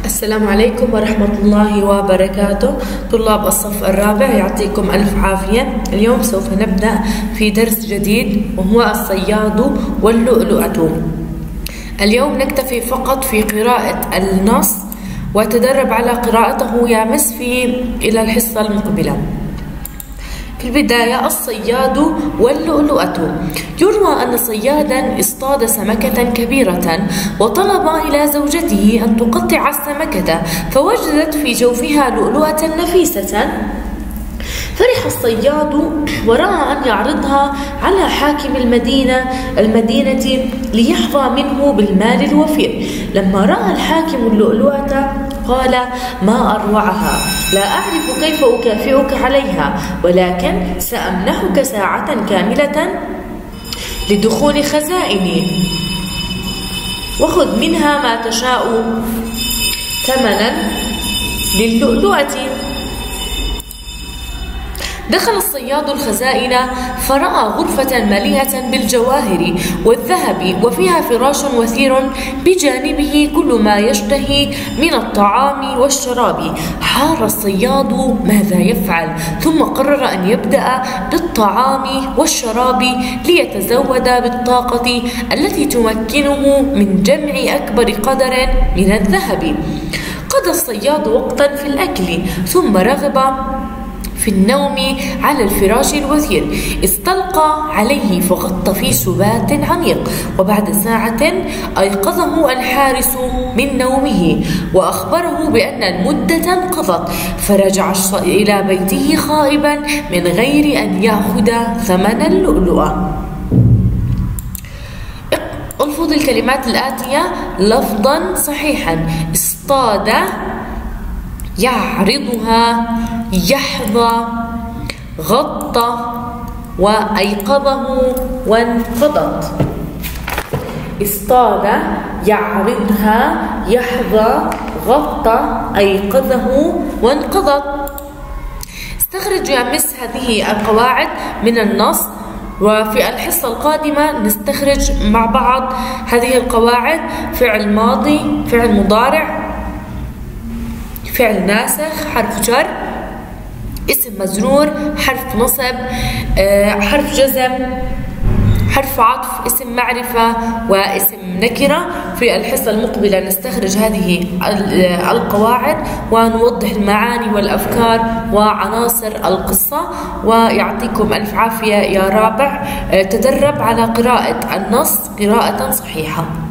السلام عليكم ورحمة الله وبركاته. طلاب الصف الرابع يعطيكم ألف عافية. اليوم سوف نبدأ في درس جديد وهو الصياد واللؤلؤة. اليوم نكتفي فقط في قراءة النص وتدرب على قراءته يا مس إلى الحصة المقبلة. في البداية الصياد واللؤلؤة. يروى أن صيادا اصطاد سمكة كبيرة وطلب إلى زوجته أن تقطع السمكة، فوجدت في جوفها لؤلؤة نفيسة. فرح الصياد ورأى أن يعرضها على حاكم المدينة ليحظى منه بالمال الوفير. لما رأى الحاكم اللؤلؤة قال: ما أروعها، لا أعرف كيف أكافئك عليها، ولكن سأمنحك ساعة كاملة لدخول خزائني، وخذ منها ما تشاء ثمنا للؤلؤة. دخل الصياد الخزائن فرأى غرفة مليئة بالجواهر والذهب، وفيها فراش وثير بجانبه كل ما يشتهي من الطعام والشراب. حار الصياد ماذا يفعل، ثم قرر أن يبدأ بالطعام والشراب ليتزود بالطاقة التي تمكنه من جمع أكبر قدر من الذهب. قضى الصياد وقتا في الأكل، ثم رغب في النوم على الفراش الوثير. استلقى عليه فغط في سبات عميق، وبعد ساعة أيقظه الحارس من نومه وأخبره بأن المدة انقضت، فرجع إلى بيته خائبا من غير أن يأخذ ثمن اللؤلؤة. الفظ الكلمات الآتية لفظا صحيحا: اصطاد، يعرضها، يحظى، غطى، وأيقظه وانقضت. اصطاد، يعرضها، يحظى، غطى، أيقظه وانقضت. استخرج يا مس هذه القواعد من النص، وفي الحصة القادمة نستخرج مع بعض هذه القواعد: فعل ماضي، فعل مضارع، فعل ناسخ، حرف جر، اسم مجرور، حرف نصب، حرف جزم، حرف عطف، اسم معرفة، واسم نكرة. في الحصة المقبلة نستخرج هذه القواعد ونوضح المعاني والأفكار وعناصر القصة. ويعطيكم ألف عافية يا رابع. تدرب على قراءة النص قراءة صحيحة.